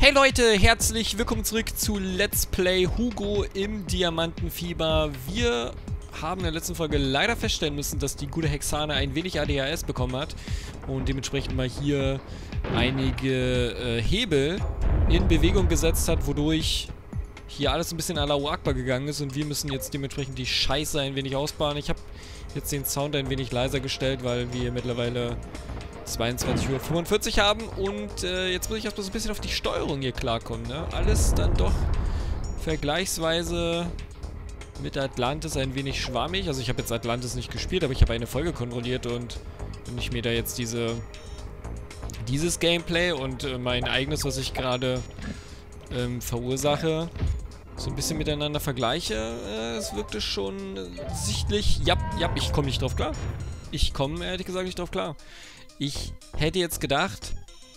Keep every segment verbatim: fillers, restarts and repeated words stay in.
Hey Leute, herzlich willkommen zurück zu Let's Play Hugo im Diamantenfieber. Wir haben in der letzten Folge leider feststellen müssen, dass die gute Hexane ein wenig A D H S bekommen hat und dementsprechend mal hier einige äh, Hebel in Bewegung gesetzt hat, wodurch hier alles ein bisschen Allahu Akbar gegangen ist und wir müssen jetzt dementsprechend die Scheiße ein wenig ausbauen. Ich habe jetzt den Sound ein wenig leiser gestellt, weil wir mittlerweile zweiundzwanzig Uhr fünfundvierzig haben und äh, jetzt muss ich erstmal so ein bisschen auf die Steuerung hier klarkommen, ne? Alles dann doch vergleichsweise mit Atlantis ein wenig schwammig. Also ich habe jetzt Atlantis nicht gespielt, aber ich habe eine Folge kontrolliert und wenn ich mir da jetzt diese dieses Gameplay und äh, mein eigenes, was ich gerade ähm, verursache, so ein bisschen miteinander vergleiche, äh, es wirkte schon äh, sichtlich, ja, ja, ich komme nicht drauf klar. Ich komme ehrlich gesagt nicht drauf klar. Ich hätte jetzt gedacht,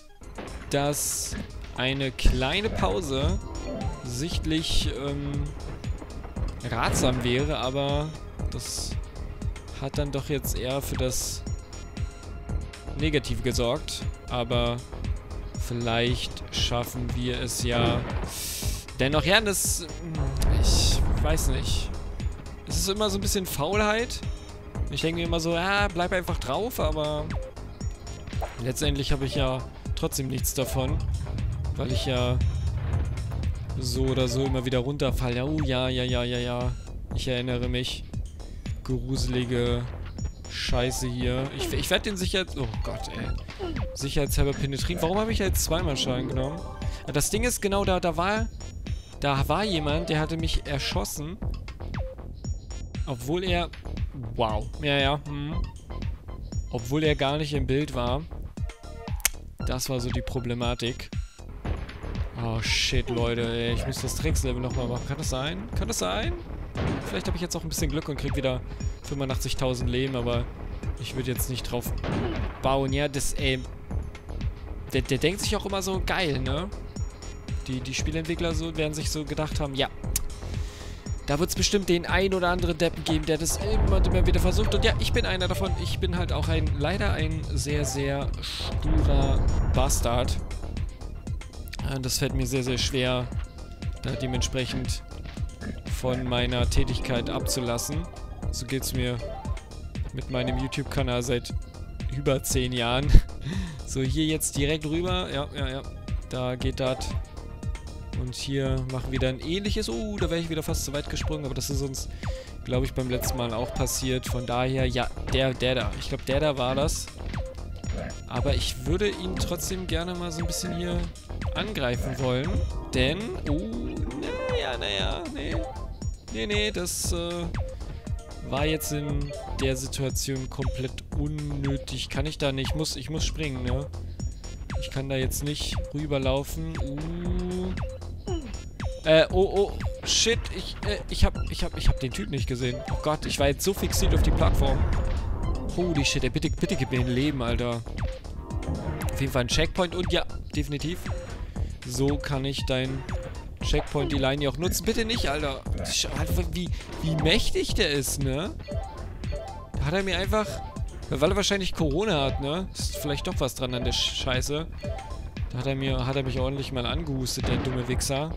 dass eine kleine Pause sichtlich ähm, ratsam wäre, aber das hat dann doch jetzt eher für das Negative gesorgt. Aber vielleicht schaffen wir es ja dennoch. Ja, das... Ich weiß nicht. Es ist immer so ein bisschen Faulheit. Ich denke mir immer so, ja, bleib einfach drauf, aber... letztendlich habe ich ja trotzdem nichts davon, weil ich ja so oder so immer wieder runterfalle. Ja, oh ja, ja, ja, ja, ja. Ich erinnere mich. Gruselige Scheiße hier. Ich, ich werde den Sicherheits... Oh Gott, ey. Sicherheitshalber penetrieren. Warum habe ich jetzt zweimal Schaden genommen? Das Ding ist, genau da, da war... Da war jemand, der hatte mich erschossen. Obwohl er... Wow. Ja, ja. Hm. Obwohl er gar nicht im Bild war. Das war so die Problematik. Oh shit, Leute, ey. Ich muss das Dreckslevel nochmal machen. Kann das sein? Kann das sein? Vielleicht habe ich jetzt auch ein bisschen Glück und krieg wieder fünfundachtzigtausend Leben, aber ich würde jetzt nicht drauf bauen. Ja, das, ey. Der, der denkt sich auch immer so geil, ne? Die, die Spielentwickler so werden sich so gedacht haben, ja. Da wird es bestimmt den ein oder anderen Deppen geben, der das immer und immer wieder versucht. Und ja, ich bin einer davon. Ich bin halt auch ein, leider ein sehr, sehr sturer Bastard. Das fällt mir sehr, sehr schwer, da dementsprechend von meiner Tätigkeit abzulassen. So geht es mir mit meinem YouTube-Kanal seit über zehn Jahren. So, hier jetzt direkt rüber. Ja, ja, ja. Da geht das. Und hier machen wir dann ähnliches. Oh, da wäre ich wieder fast zu weit gesprungen. Aber das ist uns, glaube ich, beim letzten Mal auch passiert. Von daher, ja, der, der da. Ich glaube, der da war das. Aber ich würde ihn trotzdem gerne mal so ein bisschen hier angreifen wollen. Denn, oh, naja, naja, nee. Nee, nee, das äh, war jetzt in der Situation komplett unnötig. Kann ich da nicht. Ich muss, ich muss springen, ne? Ich kann da jetzt nicht rüberlaufen. Uh. Äh, oh, oh, shit, ich, äh, ich hab, ich hab, ich hab den Typ nicht gesehen. Oh Gott, ich war jetzt so fixiert auf die Plattform. Holy shit, ey, bitte, bitte gib mir ein Leben, Alter. Auf jeden Fall ein Checkpoint und ja, definitiv. So kann ich dein Checkpoint, die Line hier auch nutzen. Bitte nicht, Alter. Wie, wie mächtig der ist, ne? Da hat er mir einfach, weil er wahrscheinlich Corona hat, ne? Ist vielleicht doch was dran an der Scheiße. Da hat er mir, hat er mich ordentlich mal angehustet, der dumme Wichser.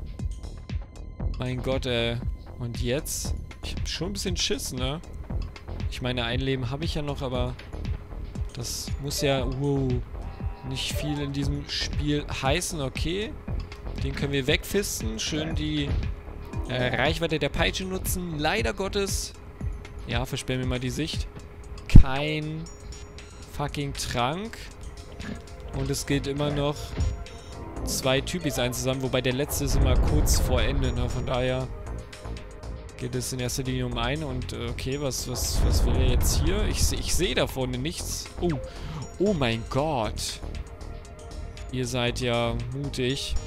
Mein Gott, ey. Und jetzt? Ich hab schon ein bisschen Schiss, ne? Ich meine, ein Leben habe ich ja noch, aber das muss ja, wow, nicht viel in diesem Spiel heißen, okay. Den können wir wegfisten. Schön die äh, Reichweite der Peitsche nutzen. Leider Gottes, ja, versperren wir mal die Sicht. Kein fucking Trank. Und es gilt immer noch zwei Typis ein zusammen, wobei der letzte ist immer kurz vor Ende, ne? Von daher geht es in erster Linie um einen. Und äh, okay, was, was, was will er jetzt hier? Ich, ich sehe da vorne nichts. Oh, oh mein Gott. Ihr seid ja mutig.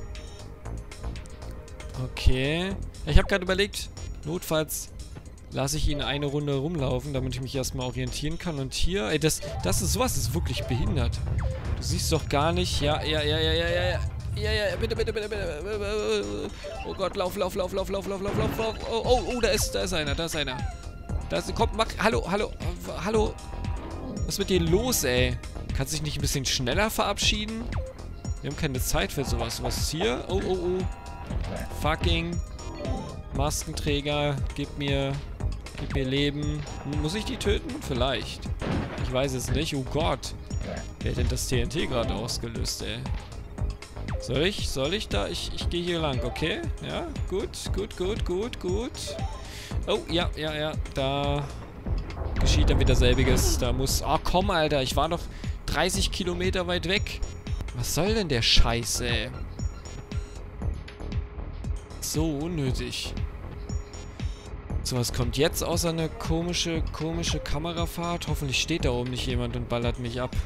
Okay. Ich habe gerade überlegt, notfalls lasse ich ihn eine Runde rumlaufen, damit ich mich erstmal orientieren kann. Und hier, ey, das, das ist sowas, ist wirklich behindert. Du siehst doch gar nicht. Ja, ja, ja, ja, ja, ja, ja. Ja, ja, bitte, bitte, bitte, bitte. Oh Gott, lauf, lauf, lauf, lauf, lauf, lauf, lauf, lauf, lauf. Oh, oh, oh, da ist, da ist einer, da ist einer. Da ist, komm, mach, hallo, hallo, hallo. Was ist mit dir los, ey? Kannst du dich nicht ein bisschen schneller verabschieden? Wir haben keine Zeit für sowas. Was ist hier? Oh, oh, oh. Fucking Maskenträger. Gib mir... Gib mir Leben. Muss ich die töten? Vielleicht. Ich weiß es nicht. Oh Gott. Wer hat denn das T N T gerade ausgelöst, ey? Soll ich? Soll ich da? Ich, ich gehe hier lang, okay? Ja, gut, gut, gut, gut, gut. Oh, ja, ja, ja. Da geschieht dann wieder selbiges. Da muss... Ah, oh, komm, Alter. Ich war doch dreißig Kilometer weit weg. Was soll denn der Scheiß, ey? So unnötig. So, was kommt jetzt außer eine komische, komische Kamerafahrt? Hoffentlich steht da oben nicht jemand und ballert mich ab.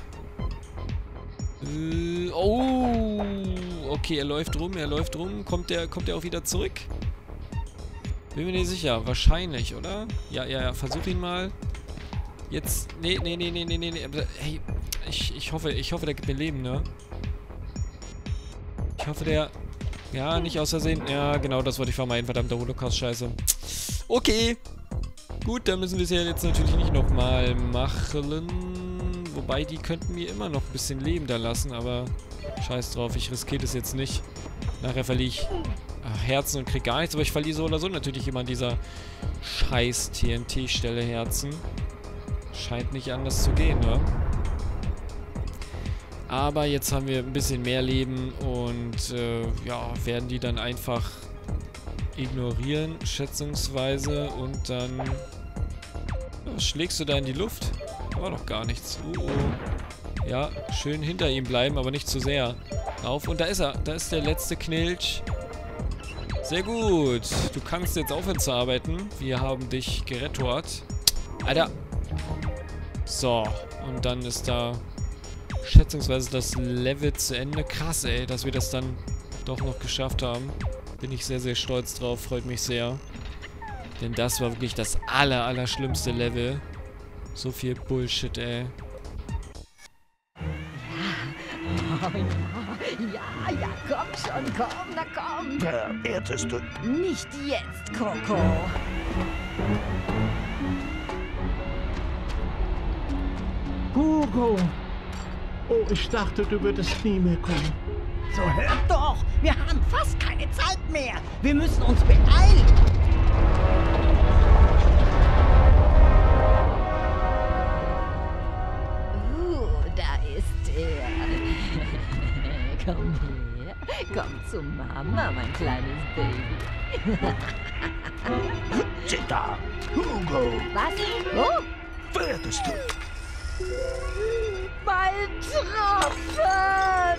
Äh, oh! Okay, er läuft rum, er läuft rum. Kommt der, kommt der auch wieder zurück? Bin mir nicht sicher. Wahrscheinlich, oder? Ja, ja, ja. Versuch ihn mal. Jetzt. Nee, nee, nee, nee, nee, nee. Hey, ich, ich hoffe, ich hoffe, der gibt mir Leben, ne? Ich hoffe, der... Ja, nicht aus Versehen. Ja, genau, das wollte ich vermeiden. Verdammter Holocaust-Scheiße. Okay. Gut, dann müssen wir es ja jetzt natürlich nicht nochmal machen. Wobei, die könnten mir immer noch ein bisschen Leben da lassen, aber scheiß drauf, ich riskiere das jetzt nicht. Nachher verliere ich ach, Herzen und kriege gar nichts, aber ich verliere so oder so natürlich immer an dieser scheiß T N T-Stelle Herzen. Scheint nicht anders zu gehen, ne? Aber jetzt haben wir ein bisschen mehr Leben und äh, ja, werden die dann einfach ignorieren, schätzungsweise, und dann... Was schlägst du da in die Luft? War doch gar nichts. Uh oh. Ja, schön hinter ihm bleiben, aber nicht zu sehr. Auf, und da ist er. Da ist der letzte Knilch. Sehr gut. Du kannst jetzt aufhören zu arbeiten. Wir haben dich gerettet. Alter. So, und dann ist da schätzungsweise das Level zu Ende. Krass, ey, dass wir das dann doch noch geschafft haben. Bin ich sehr, sehr stolz drauf. Freut mich sehr. Denn das war wirklich das aller, aller schlimmste Level. So viel Bullshit, ey. Ja, ja, ja, komm schon, komm, na komm. Verehrteste. Nicht jetzt, Coco. Hugo. Oh, ich dachte, du würdest nie mehr kommen. So, hört doch, wir haben fast keine Zeit mehr. Wir müssen uns beeilen. Komm her, komm zu Mama, mein kleines Baby. Zeta, Hugo. Was? Oh? Verehrteste. Mein Tropfen!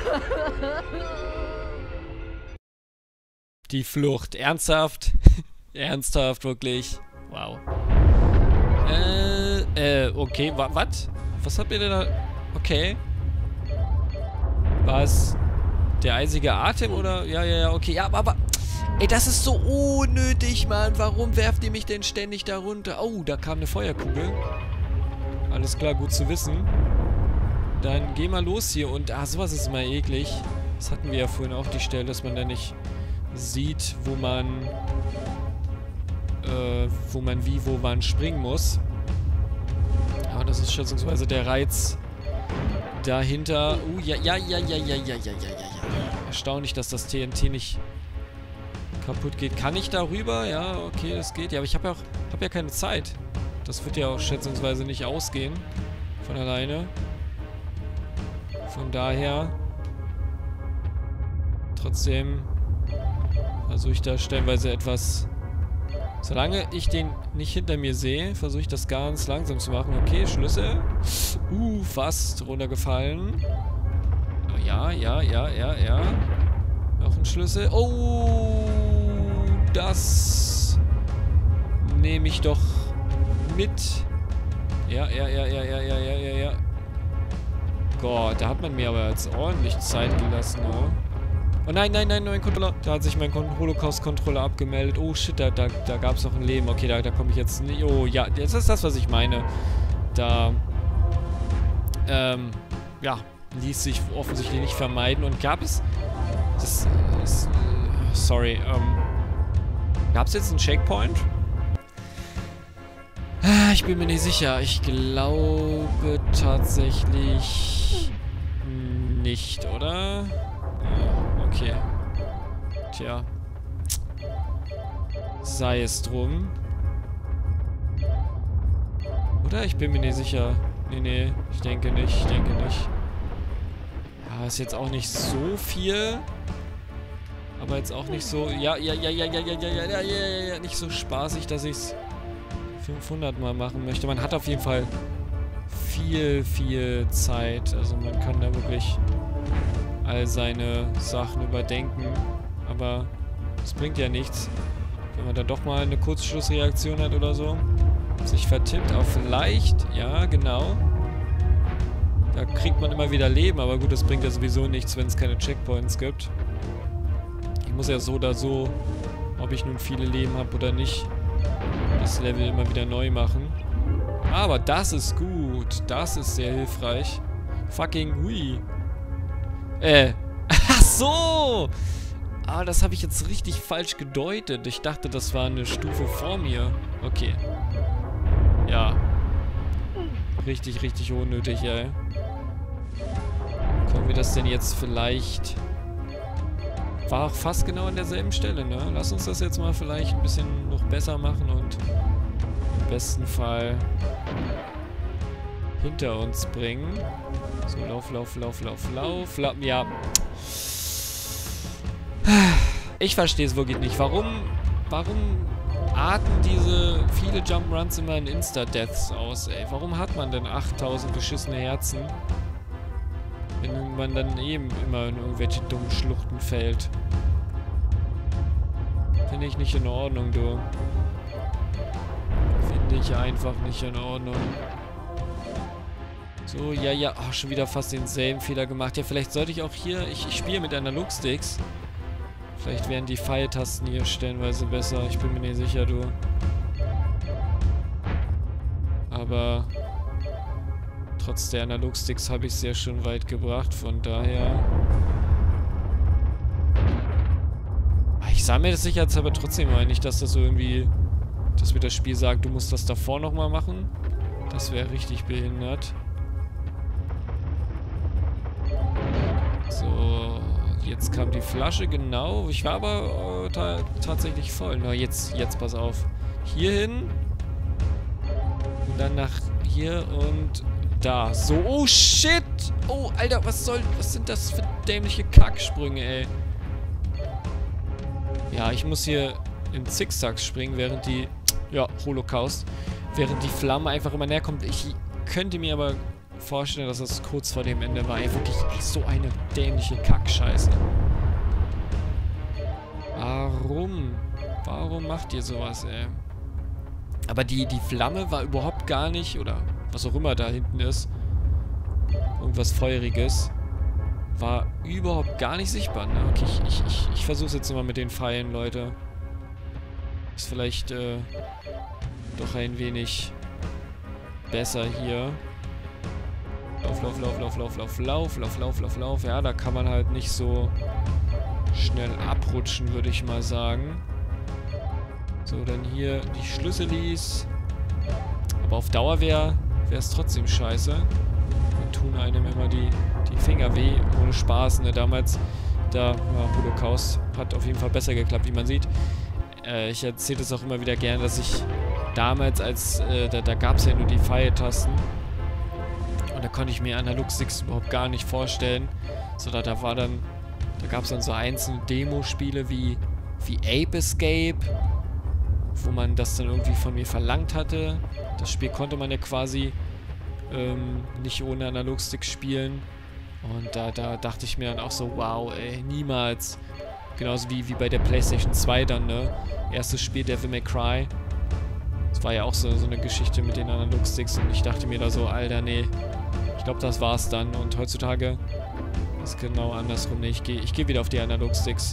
Die Flucht. Ernsthaft? Ernsthaft, wirklich? Wow. Äh, äh, okay, wa was? Was habt ihr denn da? Okay. War es der eisige Atem oder? Ja, ja, ja, okay. Ja, aber, aber... Ey, das ist so unnötig, Mann. Warum werft ihr mich denn ständig da runter? Oh, da kam eine Feuerkugel. Alles klar, gut zu wissen. Dann geh mal los hier und... Ah, sowas ist immer eklig. Das hatten wir ja vorhin auch, die Stelle, dass man da nicht sieht, wo man... Äh, wo man wie, wo wann springen muss. Aber das ist schätzungsweise der Reiz... dahinter. Uh, ja, ja, ja, ja, ja, ja, ja, ja, ja. Erstaunlich, dass das T N T nicht kaputt geht. Kann ich da rüber? Ja, okay, das geht. Ja, aber ich habe ja auch hab ja keine Zeit. Das wird ja auch schätzungsweise nicht ausgehen. Von alleine. Von daher. Trotzdem versuche ich da stellenweise etwas... Solange ich den nicht hinter mir sehe, versuche ich das ganz langsam zu machen. Okay, Schlüssel. Uh, fast runtergefallen. Oh, ja, ja, ja, ja, ja. Noch ein Schlüssel. Oh, das nehme ich doch mit. Ja, ja, ja, ja, ja, ja, ja, ja, ja. Gott, da hat man mir aber jetzt ordentlich Zeit gelassen, oh. Oh nein, nein, nein, mein Controller. Da hat sich mein Holocaust-Controller abgemeldet. Oh shit, da, da, da gab es noch ein Leben. Okay, da, da komme ich jetzt nicht. Oh ja, das ist das, was ich meine. Da, ähm, ja, ließ sich offensichtlich nicht vermeiden. Und gab es, das, das sorry, ähm, gab es jetzt einen Checkpoint? Ich bin mir nicht sicher. Ich glaube tatsächlich nicht, oder? Ja, okay. Tja. Sei es drum. Oder? Ich bin mir nicht sicher. Nee, nee. Ich denke nicht. Ich denke nicht. Ja, ist jetzt auch nicht so viel. Aber jetzt auch nicht so... Ja, ja, ja, ja, ja, ja, ja, ja, ja, ja, ja. Nicht so spaßig, dass ich es fünfhundert Mal machen möchte. Man hat auf jeden Fall viel, viel Zeit. Also man kann da wirklich all seine Sachen überdenken. Aber es bringt ja nichts. Wenn man da doch mal eine Kurzschlussreaktion hat oder so. Sich vertippt auf vielleicht. Ja, genau. Da kriegt man immer wieder Leben. Aber gut, das bringt ja sowieso nichts, wenn es keine Checkpoints gibt. Ich muss ja so oder so, ob ich nun viele Leben habe oder nicht, das Level immer wieder neu machen. Aber das ist gut. Das ist sehr hilfreich. Fucking hui. Äh. Ach so! Ah, das habe ich jetzt richtig falsch gedeutet. Ich dachte, das war eine Stufe vor mir. Okay. Ja. Richtig, richtig unnötig, ey. Können wir das denn jetzt vielleicht... War auch fast genau an derselben Stelle, ne? Lass uns das jetzt mal vielleicht ein bisschen noch besser machen und im besten Fall hinter uns bringen. So, lauf, lauf, lauf, lauf, lauf, lauf. Ja. Ich verstehe es wirklich nicht. Warum, warum arten diese viele Jump-Runs immer in Insta-Deaths aus, ey? Warum hat man denn achttausend beschissene Herzen, wenn man dann eben immer in irgendwelche dummen Schluchten fällt? Finde ich nicht in Ordnung, du. Finde ich einfach nicht in Ordnung. So, ja, ja. Oh, schon wieder fast denselben Fehler gemacht. Ja, vielleicht sollte ich auch hier... Ich, ich spiele mit Analogsticks. Vielleicht wären die Pfeiltasten hier stellenweise besser. Ich bin mir nicht sicher, du. Aber trotz der Analogsticks habe ich es ja schon weit gebracht. Von daher... Ich sah mir das sicherheitshalber trotzdem mal nicht, dass das so irgendwie... Dass mir das Spiel sagt, du musst das davor nochmal machen. Das wäre richtig behindert. So... Jetzt kam die Flasche, genau. Ich war aber äh, ta tatsächlich voll. Na, jetzt, jetzt pass auf. Hier hin. Und dann nach hier und da. So, oh shit! Oh, Alter, was soll... Was sind das für dämliche Kacksprünge, ey? Ja, ich muss hier in Zickzacks springen, während die... Ja, Holocaust. Während die Flamme einfach immer näher kommt. Ich könnte mir aber... vorstellen, dass das kurz vor dem Ende war. Ey, wirklich ey, so eine dämliche Kackscheiße. Warum? Warum macht ihr sowas, ey? Aber die, die Flamme war überhaupt gar nicht, oder was auch immer da hinten ist, irgendwas Feuriges, war überhaupt gar nicht sichtbar, ne? Okay, ich, ich, ich, ich versuch's jetzt mal mit den Pfeilen, Leute. Ist vielleicht, äh, doch ein wenig besser hier. Lauf, lauf, lauf, lauf, lauf, lauf, lauf, lauf, lauf, lauf, lauf. Ja, da kann man halt nicht so schnell abrutschen, würde ich mal sagen. So, dann hier die Schlüsselis. Aber auf Dauer wäre es trotzdem scheiße. Dann tun einem immer die, die Finger weh. Ohne Spaß, ne? Damals, da, ja, Holocaust hat auf jeden Fall besser geklappt, wie man sieht. Äh, ich erzähle das auch immer wieder gerne, dass ich damals, als, äh, da, da gab es ja nur die Pfeiltasten. Und da konnte ich mir Analogsticks überhaupt gar nicht vorstellen. So, da, da war dann, da gab es dann so einzelne Demospiele wie, wie Ape Escape, wo man das dann irgendwie von mir verlangt hatte. Das Spiel konnte man ja quasi ähm, nicht ohne Analogstick spielen. Und da, da dachte ich mir dann auch so, wow, ey, niemals. Genauso wie, wie bei der PlayStation zwei dann, ne? Erstes Spiel, Devil May Cry. Das war ja auch so, so eine Geschichte mit den Analogsticks. Und ich dachte mir da so, Alter, nee. Ich glaube, das war's dann. Und heutzutage ist genau andersrum. Nee, ich gehe ich geh wieder auf die Analogsticks.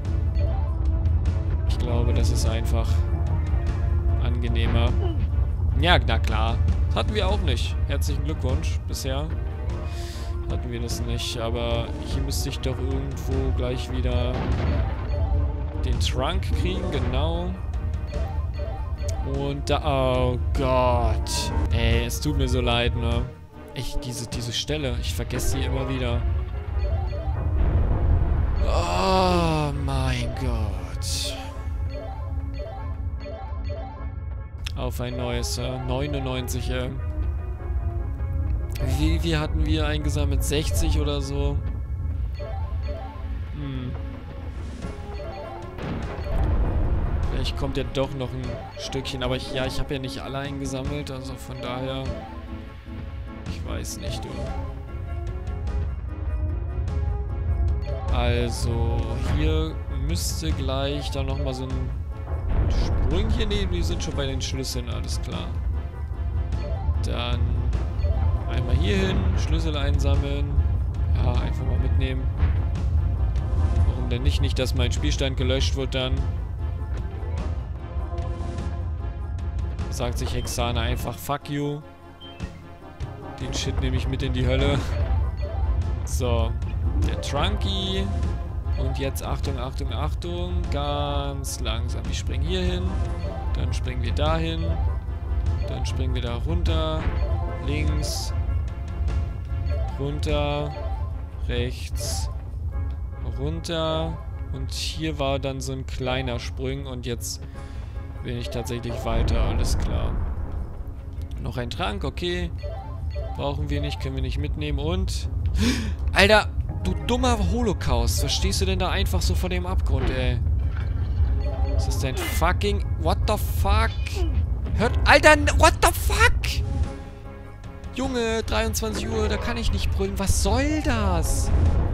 Ich glaube, das ist einfach angenehmer. Ja, na klar. Das hatten wir auch nicht. Herzlichen Glückwunsch. Bisher hatten wir das nicht. Aber hier müsste ich doch irgendwo gleich wieder den Trunk kriegen. Genau. Und da... Oh Gott. Ey, es tut mir so leid, ne? Ich, diese, diese Stelle, ich vergesse sie immer wieder. auf ein neues. Äh, neunundneunzig, äh. Wie viel hatten wir eingesammelt? sechzig oder so? Hm. Vielleicht kommt ja doch noch ein Stückchen. Aber ich, ja, ich habe ja nicht alle eingesammelt. Also von daher... Ich weiß nicht, du. Also, hier müsste gleich da nochmal so ein Sprüngchen nehmen. Die sind schon bei den Schlüsseln, alles klar. Dann einmal hier hin, Schlüssel einsammeln. Ja, einfach mal mitnehmen. Warum denn nicht? Nicht, dass mein Spielstand gelöscht wird dann. Sagt sich Hexane einfach, fuck you. Den Shit nehme ich mit in die Hölle. So, der Trunky. Und jetzt Achtung, Achtung, Achtung. Ganz langsam. Ich springe hier hin. Dann springen wir dahin. Dann springen wir da runter. Links. Runter. Rechts. Runter. Und hier war dann so ein kleiner Sprung. Und jetzt bin ich tatsächlich weiter. Alles klar. Noch ein Trank, okay. Brauchen wir nicht, können wir nicht mitnehmen. Und... Alter, du dummer Holocaust. Was stehst du denn da einfach so vor dem Abgrund, ey? Ist das dein fucking... What the fuck? Hört... Alter, what the fuck? Junge, dreiundzwanzig Uhr, da kann ich nicht brüllen. Was soll das?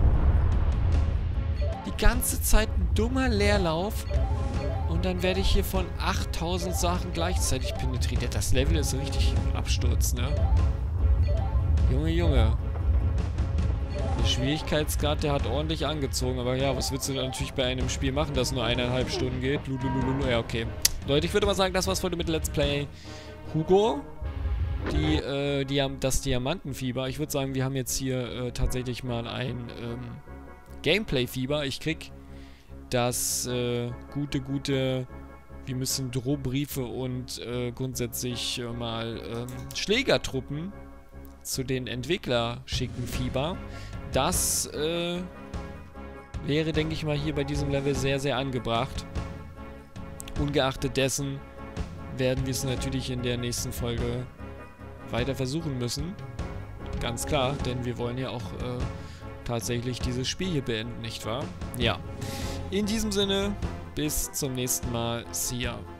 Die ganze Zeit ein dummer Leerlauf. Und dann werde ich hier von achttausend Sachen gleichzeitig penetriert. Das Level ist richtig Absturz, ne? Junge, Junge. Der Schwierigkeitsgrad, der hat ordentlich angezogen. Aber ja, was willst du natürlich bei einem Spiel machen, das nur eineinhalb Stunden geht? Lulululu. Ja, okay. Leute, ich würde mal sagen, das war's heute mit Let's Play Hugo. Die, äh, die haben das Diamantenfieber. Ich würde sagen, wir haben jetzt hier äh, tatsächlich mal ein ähm, Gameplay-Fieber. Ich krieg das äh, gute, gute... Wir müssen Drohbriefe und äh, grundsätzlich äh, mal ähm, Schlägertruppen zu den Entwickler schicken Fieber. Das äh, wäre, denke ich mal, hier bei diesem Level sehr, sehr angebracht. Ungeachtet dessen werden wir es natürlich in der nächsten Folge weiter versuchen müssen. Ganz klar, denn wir wollen ja auch äh, tatsächlich dieses Spiel hier beenden, nicht wahr? Ja. In diesem Sinne, bis zum nächsten Mal. See ya.